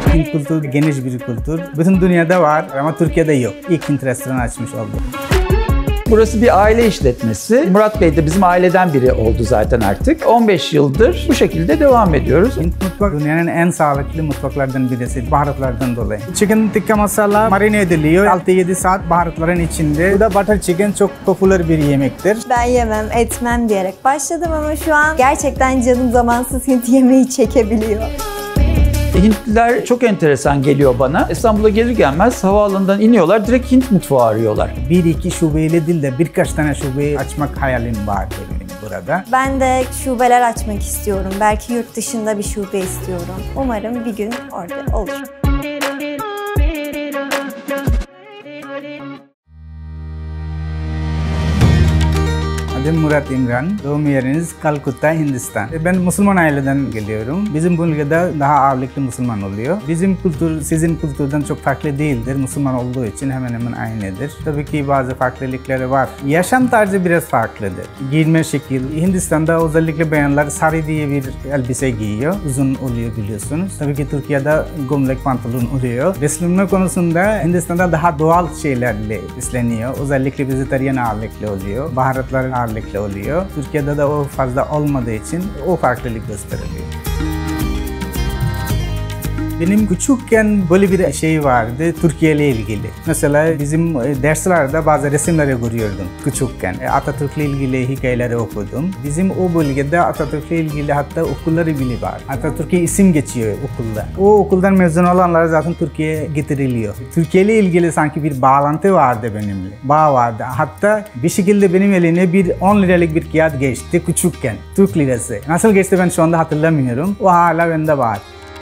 Hint kültürü geniş bir kültür. Bütün dünyada var ama Türkiye'de yok. İlk Hint restoranı açmış olduk. Burası bir aile işletmesi. Murat Bey de bizim aileden biri oldu zaten artık. 15 yıldır bu şekilde devam ediyoruz. Hint mutfak dünyanın en sağlıklı mutfaklardan birisi baharatlardan dolayı. Chicken tikka masala marine ediliyor. 6-7 saat baharatların içinde. Bu da butter chicken çok popüler bir yemektir. Ben yemem, etmem diyerek başladım ama şu an gerçekten canım zamansız Hint yemeği çekebiliyor. Hintliler çok enteresan geliyor bana. İstanbul'a gelir gelmez havaalanından iniyorlar, direkt Hint mutfağı arıyorlar. 1-2 şubeyle değil de birkaç tane şubeyi açmak hayalim var benim burada. Ben de şubeler açmak istiyorum. Belki yurt dışında bir şube istiyorum. Umarım bir gün orada olur. Adım Murat İmran. Doğum yeriniz Kalkutta, Hindistan. Ben Müslüman aileden geliyorum. Bizim bölgede daha ağırlıklı Müslüman oluyor. Bizim kültür sizin kültürden çok farklı değildir. Müslüman olduğu için hemen hemen aynıdır. Tabii ki bazı farklılıkları var. Yaşam tarzı biraz farklıdır. Giyinme şekil. Hindistan'da özellikle bayanlar sari diye bir elbise giyiyor. Uzun oluyor biliyorsunuz. Tabii ki Türkiye'de gömlek pantolon oluyor. Beslenme konusunda Hindistan'da daha doğal şeylerle besleniyor. Özellikle vejetaryen ağırlıklı oluyor. Baharatlar ağırlıklı oluyor. Türkiye'de de o fazla olmadığı için o farklılık gösteriliyor. Benim küçükken böyle bir şey vardı Türkiye ile ilgili. Mesela bizim derslerde bazı resimleri görüyordum küçükken. Atatürk'le ilgili hikayeleri okudum. Bizim o bölgede Atatürk'le ilgili hatta okulları bile var. Atatürk'e isim geçiyor okulda. O okuldan mezun olanlar zaten Türkiye'ye getiriliyor. Türkiye ile ilgili sanki bir bağlantı vardı benimle. Bağ vardı. Hatta bir şekilde benim elime bir 10 liralık bir kağıt geçti küçükken. Türk lirası. Nasıl geçti ben şu anda hatırlamıyorum. O hala bende var.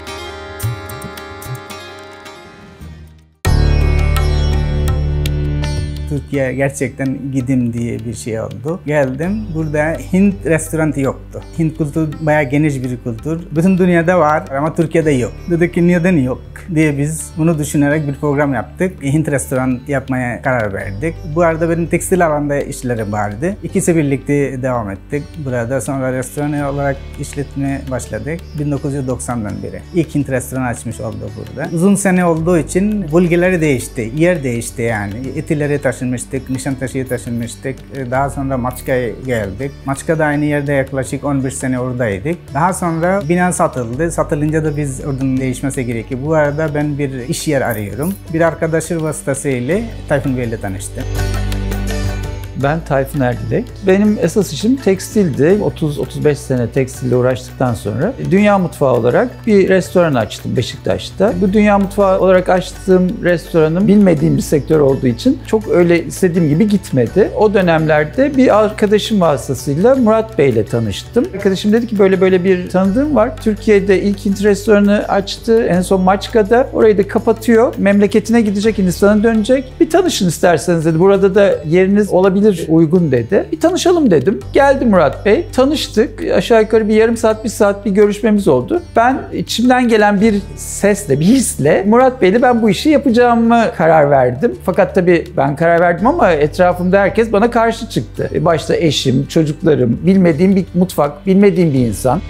Türkiye gerçekten gidim diye bir şey oldu. Geldim. Burada Hint restoranı yoktu. Hint kültürü bayağı geniş bir kültür. Bütün dünyada var ama Türkiye'de yok. Dedik ki neden yok diye biz bunu düşünerek bir program yaptık. Hint restoran yapmaya karar verdik. Bu arada benim tekstil alanda işlerim vardı. İkisi birlikte devam ettik. Burada sonra restoran olarak işletmeye başladık. 1990'dan beri. İlk Hint restoranı açmış olduk burada. Uzun sene olduğu için bölgeleri değişti. Yer değişti yani. Etileri taşınmıştık, Nişantaşı'ya taşınmıştık. Daha sonra Maçka'ya geldik. Maçka'da aynı yerde yaklaşık 11 sene oradaydık. Daha sonra bina satıldı. Satılınca da biz oradan değişmesi gerekiyor. Bu arada ben bir iş yer arıyorum. Bir arkadaşım vasıtasıyla Tayfun Bey ile tanıştım. Ben Tayfun Erdilek. Benim esas işim tekstildi. 30-35 sene tekstille uğraştıktan sonra dünya mutfağı olarak bir restoran açtım Beşiktaş'ta. Bu dünya mutfağı olarak açtığım restoranım bilmediğim bir sektör olduğu için çok öyle istediğim gibi gitmedi. O dönemlerde bir arkadaşım vasıtasıyla Murat Bey ile tanıştım. Arkadaşım dedi ki böyle bir tanıdığım var. Türkiye'de ilk Hint restoranı açtı. En son Maçka'da. Orayı da kapatıyor. Memleketine gidecek, Hindistan'a dönecek. Bir tanışın isterseniz dedi. Burada da yeriniz olabilir, uygun dedi. Bir tanışalım dedim. Geldi Murat Bey. Tanıştık. Aşağı yukarı bir yarım saat, bir saat bir görüşmemiz oldu. Ben içimden gelen bir sesle, bir hisle Murat Bey'le ben bu işi yapacağımı karar verdim. Fakat tabii ben karar verdim ama etrafımda herkes bana karşı çıktı. Başta eşim, çocuklarım, bilmediğim bir mutfak, bilmediğim bir insan.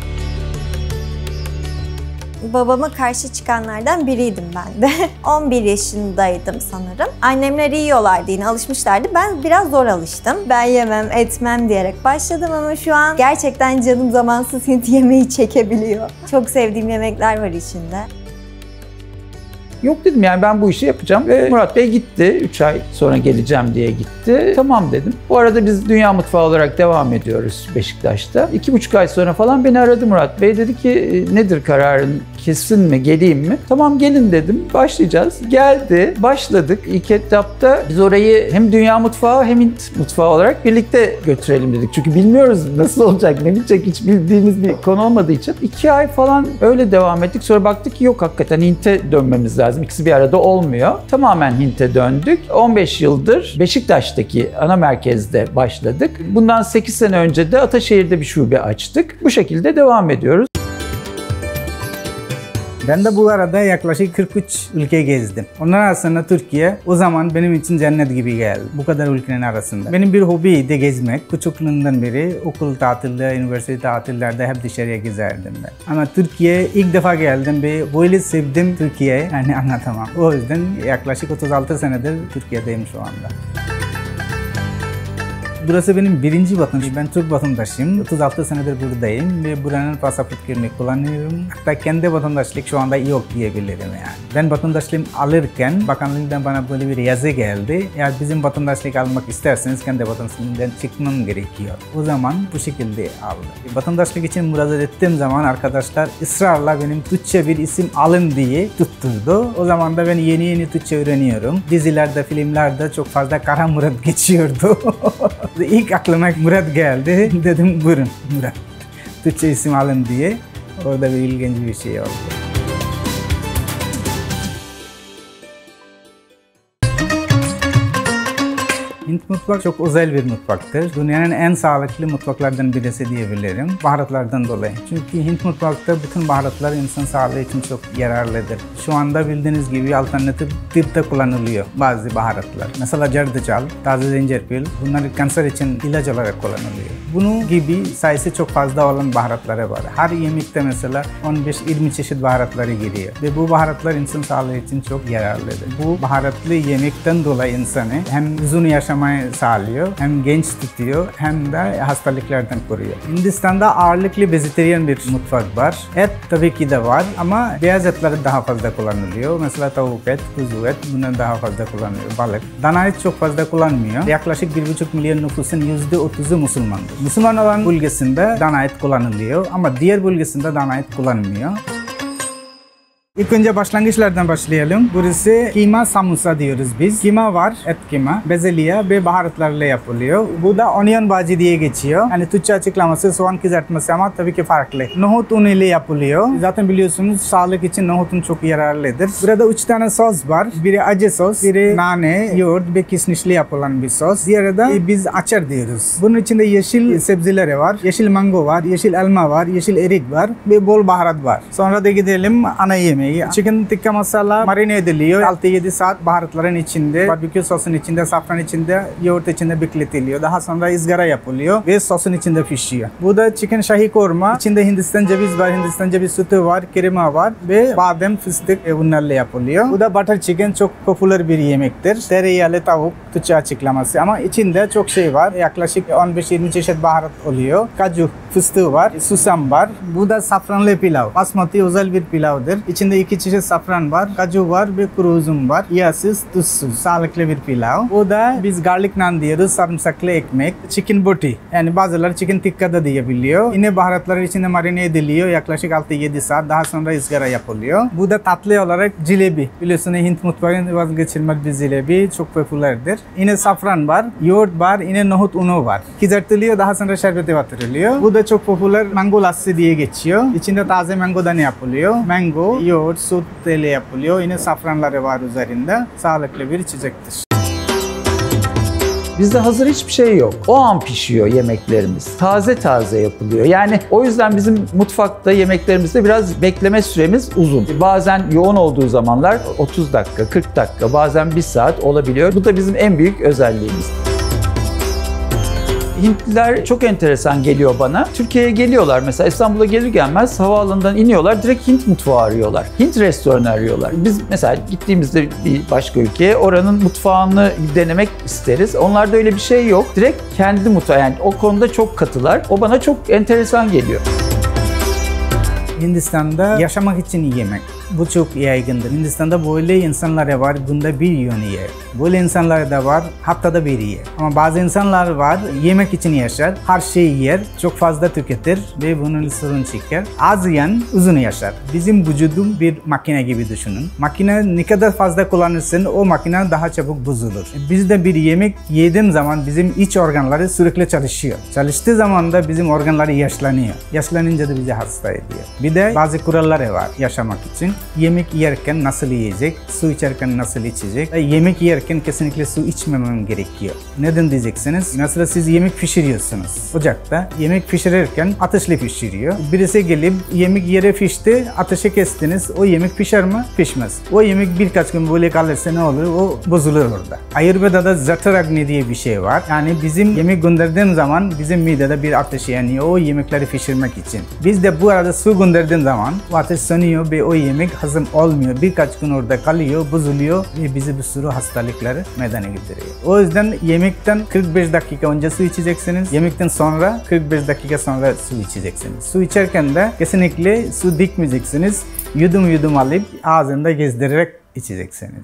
Babama karşı çıkanlardan biriydim ben de. 11 yaşındaydım sanırım. Annemler yiyorlardı yine, alışmışlardı. Ben biraz zor alıştım. Ben yemem, etmem diyerek başladım ama şu an gerçekten canım zamansız Hint yemeği çekebiliyor. Çok sevdiğim yemekler var içinde. Yok dedim yani ben bu işi yapacağım ve Murat Bey gitti. 3 ay sonra geleceğim diye gitti. Tamam dedim. Bu arada biz dünya mutfağı olarak devam ediyoruz Beşiktaş'ta. 2,5 ay sonra falan beni aradı Murat Bey. Dedi ki nedir kararın? Kesin mi? Geleyim mi? Tamam gelin dedim. Başlayacağız. Geldi. Başladık. İlk etapta biz orayı hem dünya mutfağı hem Hint mutfağı olarak birlikte götürelim dedik. Çünkü bilmiyoruz nasıl olacak, ne bitecek hiç bildiğimiz bir konu olmadığı için. 2 ay falan öyle devam ettik. Sonra baktık ki yok hakikaten Hint'e dönmemiz lazım. İkisi bir arada olmuyor. Tamamen Hint'e döndük. 15 yıldır Beşiktaş'taki ana merkezde başladık. Bundan 8 sene önce de Ataşehir'de bir şube açtık. Bu şekilde devam ediyoruz. Ben de bu arada yaklaşık 43 ülke gezdim. Onlar arasında Türkiye o zaman benim için cennet gibi geldi. Bu kadar ülkenin arasında. Benim bir hobiydi gezmek. Küçüklüğümden beri okul tatilde, üniversite tatillerde hep dışarıya gezerdim ben. Ama Türkiye'ye ilk defa geldim ve böyle sevdim Türkiye'yi. Yani anlatamam. O yüzden yaklaşık 36 senedir Türkiye'deyim şu anda. Burası benim birinci vatandaşım. Ben Türk vatandaşıyım. 36 senedir buradayım ve buranın pasaport kimliğini kullanıyorum. Hatta kendi vatandaşlık şu anda yok diyebilirim yani. Ben vatandaşlığımı alırken bakanlıktan bana böyle bir yazı geldi. Eğer bizim vatandaşlık almak isterseniz kendi vatandaşlığından çıkmam gerekiyor. O zaman bu şekilde aldım. Vatandaşlık için müracaat ettiğim zaman arkadaşlar ısrarla benim Türkçe bir isim alın diye tutturdu. O zaman da ben yeni Türkçe öğreniyorum. Dizilerde, filmlerde çok fazla Kara Murat geçiyordu. İlk aklıma Murat geldi. Dedim buyurun Murat. Türkçe isim alın diye. Orada bir ilginç bir şey oldu. Hint mutfağı çok özel bir mutfaktır. Dünyanın en sağlıklı mutfaklardan birisi diyebilirim. Baharatlardan dolayı. Çünkü Hint mutfakta bütün baharatlar insan sağlığı için çok yararlıdır. Şu anda bildiğiniz gibi alternatif tıpta kullanılıyor bazı baharatlar. Mesela zerdeçal, taze zencefil, bunlar kanser için ilaç olarak kullanılıyor. Bunun gibi sayısı çok fazla olan baharatları var. Her yemekte mesela 15-20 çeşit baharatları giriyor. Ve bu baharatlar insan sağlığı için çok yararlıdır. Bu baharatlı yemekten dolayı insanı hem uzun yaşamayı sağlıyor, hem genç tutuyor, hem de hastalıklardan koruyor. Hindistan'da ağırlıklı vejetaryen bir mutfak var. Et tabii ki de var ama beyaz etler daha fazla kullanılıyor. Mesela tavuk et, kuzu et bunlar daha fazla kullanılıyor. Balık. Dana et çok fazla kullanmıyor. Yaklaşık 1,5 milyon nüfusun %30'u Müslümandır. Müslüman olan bölgesinde dana et kullanılıyor ama diğer bölgesinde dana et kullanılmıyor. İlk önce başlangıçlardan başlayalım. Burası kima samosa diyoruz biz. Kima var, et kima, bezelye ve baharatlarla yapılıyor. Bu da onion bhaji diye geçiyor. Yani Türkçe açıklaması soğan kızartması ama tabii ki farklı. Nohut unu ile yapılıyor. Zaten biliyorsunuz sağlık için nohutun çok yararlıdır. Burada 3 tane sos var. Biri acı sos, biri nane, yoğurt ve kişnişli yapılan bir sos. Diğeri de biz açar diyoruz. Bunun içinde yeşil sebzeleri var. Yeşil mango var, yeşil elma var, yeşil erik var ve bol baharat var. Sonra da gidelim ana yemeği. Chicken tikka masala marine ediliyor. 6-7 saat baharatların içinde, barbekü sosun içinde, safran içinde, yoğurt içinde bekletiliyor. Daha sonra ızgara yapılıyor ve sosun içinde pişiyor. Bu da chicken shahi korma. İçinde Hindistan ceviz var, Hindistan ceviz sütü var, krema var ve badem, fıstık bunlarla yapılıyor. Bu da butter chicken çok popüler bir yemektir. Tereyağlı tavuk Türkçe açıklaması ama içinde çok şey var. Yaklaşık 15-20 çeşit baharat oluyor. Kaju fıstığı var, susam var. Bu da safranlı pilav. Basmati özel bir pilavdır. İçinde 2 çeşit safran var, kaju var ve kuru üzüm var. Yağsız, tuzsuz, sağlıklı bir pilav. Bu da biz garlic naan diyoruz, sarımsaklı ekmek. Chicken boti. Yani bazıları chicken tikka da diyebiliyor. Yine baharatları içinde marine ediliyor. Yaklaşık 6-7 saat. Daha sonra ızgara yapılıyor. Bu da tatlı olarak cilebi. Biliyorsunuz Hint mutfağının vazgeçilmez bir cilebi. Çok popülerdir. Yine safran var, yoğurt var, yine nohut unu var. Kızartılıyor, daha sonra şerbete batırılıyor. Bu da çok popüler mango lassi diye geçiyor. İçinde taze mangodan yapılıyor. Mango, yoğurt, süt ile yapılıyor. Yine safranları var üzerinde. Sağlıklı bir içecektir. Bizde hazır hiçbir şey yok. O an pişiyor yemeklerimiz. Taze taze yapılıyor. Yani o yüzden bizim mutfakta yemeklerimizde biraz bekleme süremiz uzun. Bazen yoğun olduğu zamanlar 30 dakika, 40 dakika, bazen 1 saat olabiliyor. Bu da bizim en büyük özelliğimiz. Hintliler çok enteresan geliyor bana. Türkiye'ye geliyorlar mesela İstanbul'a gelir gelmez havaalanından iniyorlar direkt Hint mutfağı arıyorlar. Hint restoranı arıyorlar. Biz mesela gittiğimizde bir başka ülkeye oranın mutfağını denemek isteriz. Onlarda öyle bir şey yok. Direkt kendi mutfağı yani o konuda çok katılar. O bana çok enteresan geliyor. Hindistan'da yaşamak için yemek. Bu çok yaygındır. Hindistan'da böyle insanlar var, bunda bir yönü yer. Böyle insanlar da var, haftada bir yer. Ama bazı insanlar var, yemek için yaşar, her şeyi yer, çok fazla tüketir ve bunun sorun çıkar. Az yiyen uzun yaşar. Bizim vücudum bir makine gibi düşünün. Makine ne kadar fazla kullanırsın, o makine daha çabuk bozulur. Biz de bir yemek yediğim zaman bizim iç organları sürekli çalışıyor. Çalıştığı zaman da bizim organları yaşlanıyor. Yaşlanınca da bizi hasta ediyor. Bir de bazı kuralları var yaşamak için. yemek yerken nasıl yiyecek, su içerken nasıl içecek. Yemek yerken kesinlikle su içmemem gerekiyor. Neden diyeceksiniz? Mesela siz yemek pişiriyorsunuz. Ocakta yemek pişirirken ateşle pişiriyor. Birisi gelip yemek yere pişti, ateşe kestiniz. O yemek pişer mi? Pişmez. O yemek birkaç gün böyle kalırsa ne olur? O bozulur orada. Ayurveda'da Jataragni diye bir şey var. Yani bizim yemek gönderdiğim zaman bizim midede bir ateş yanıyor o yemekleri pişirmek için. Biz de bu arada su gönderdiğim zaman o ateş sönüyor ve o yemek hazım olmuyor. Birkaç gün orada kalıyor, bozuluyor ve bizi bir sürü hastalıkları meydana getiriyor. O yüzden yemekten 45 dakika önce su içeceksiniz. Yemekten sonra 45 dakika sonra su içeceksiniz. Su içerken de kesinlikle su dikmeyeceksiniz. Yudum yudum alıp ağzında gezdirerek içeceksiniz.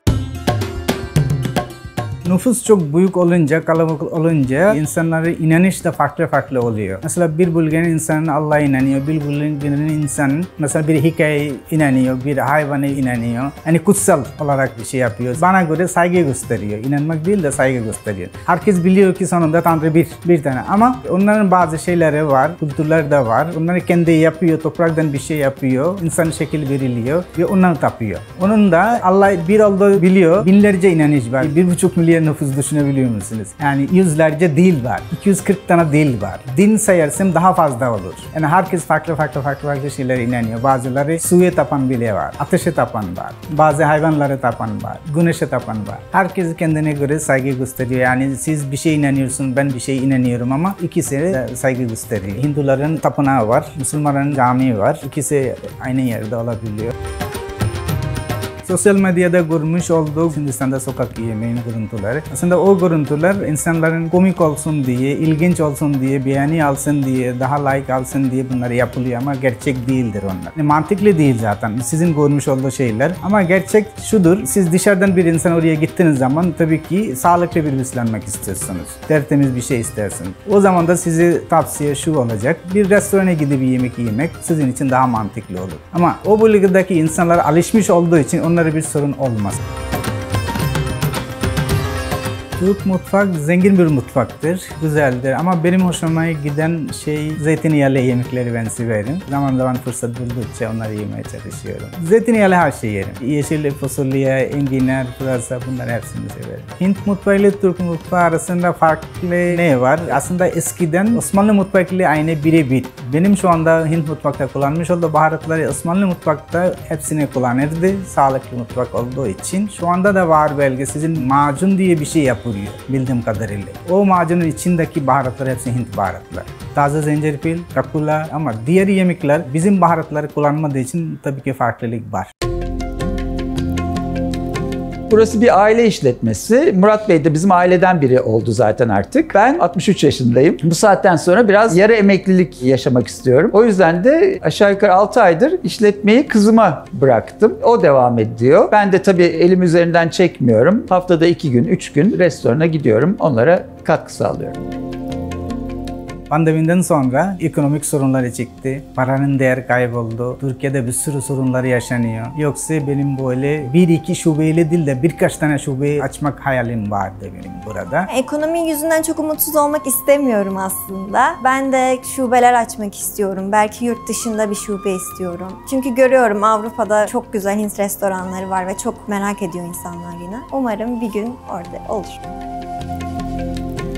Nüfus çok büyük olunca, kalabalık olunca insanların inanış da farklı oluyor. Mesela bir bölgenin insanı Allah'a inanıyor, bir bölgenin insanı mesela bir hikayeye inanıyor, bir hayvana inanıyor. Yani kutsal olarak bir şey yapıyor. Bana göre saygı gösteriyor. İnanmak değil de saygı gösteriyor. Herkes biliyor ki sonunda Tanrı bir tane ama onların bazı şeyleri var, kültürler de var. Onları kendi yapıyor, topraktan bir şey yapıyor, insan şekil veriliyor ve onları tapıyor. Onun da Allah bir olduğu biliyor, binlerce inanış var. 1,5 milyon nüfus düşünebiliyor musunuz? Yani yüzlerce dil var. 240 tane dil var. Din sayarsam daha fazla olur. Yani herkes farklı şeylere inanıyor. Bazıları suya tapan bile var. Ateşe tapan var. Bazı hayvanlara tapan var. Güneşe tapan var. Herkes kendine göre saygı gösteriyor. Yani siz bir şey inanıyorsun, ben bir şey inanıyorum ama ikisi de saygı gösteriyor. Hinduların tapınağı var. Müslümanların camii var. İkisi aynı yerde olabiliyor. Sosyal medyada görmüş olduğu Hindistan'da sokak yemeğinin görüntüleri. Aslında o görüntüler insanların komik olsun diye, ilginç olsun diye, beğeni alsın diye, daha like alsın diye bunları yapılıyor ama gerçek değildir onlar. Yani mantıklı değil zaten sizin görmüş olduğu şeyler. Ama gerçek şudur, siz dışarıdan bir insan oraya gittiğiniz zaman tabii ki sağlıklı bir beslenmek istiyorsunuz. Tertemiz bir şey istersiniz. O zaman da size tavsiye şu olacak, bir restorana gidip bir yemek yemek sizin için daha mantıklı olur. Ama o bölgedeki insanlar alışmış olduğu için onlara bir sorun olmaz. Türk mutfak zengin bir mutfaktır, güzeldir ama benim hoşuma giden şey zeytinyağlı yemekleri ben severim. Zaman zaman fırsat buldukça onları yemeye çalışıyorum. Zeytinyağlı her şeyi yerim. Yeşil fasulye, enginar, pırasa bunları hepsini severim. Hint mutfağı ile Türk mutfağı arasında farklı ne var? Aslında eskiden Osmanlı mutfağı ile aynı birebir. Benim şu anda Hint mutfakta kullanmış olduğum baharatları Osmanlı mutfakta hepsini kullanırdı. Sağlıklı mutfak olduğu için. Şu anda da var belki sizin macun diye bir şey yapılıyor bildiğim kadarıyla. O macunun içindeki baharatlar hepsi Hint baharatlar. Taze zencefil, kakula ama diğer yemekler bizim baharatları kullanmadığı için tabii ki farklılık var. Burası bir aile işletmesi. Murat Bey de bizim aileden biri oldu zaten artık. Ben 63 yaşındayım. Bu saatten sonra biraz yarı emeklilik yaşamak istiyorum. O yüzden de aşağı yukarı 6 aydır işletmeyi kızıma bıraktım. O devam ediyor. Ben de tabii elim üzerinden çekmiyorum. Haftada 2 gün, 3 gün restorana gidiyorum. Onlara katkı sağlıyorum. Pandemiden sonra ekonomik sorunları çıktı. Paranın değeri kayboldu. Türkiye'de bir sürü sorunlar yaşanıyor. Yoksa benim böyle 1-2 şubeyle değil de birkaç tane şube açmak hayalim vardı benim burada. Ekonomi yüzünden çok umutsuz olmak istemiyorum aslında. Ben de şubeler açmak istiyorum. Belki yurt dışında bir şube istiyorum. Çünkü görüyorum Avrupa'da çok güzel Hint restoranları var ve çok merak ediyor insanlar yine. Umarım bir gün orada olur.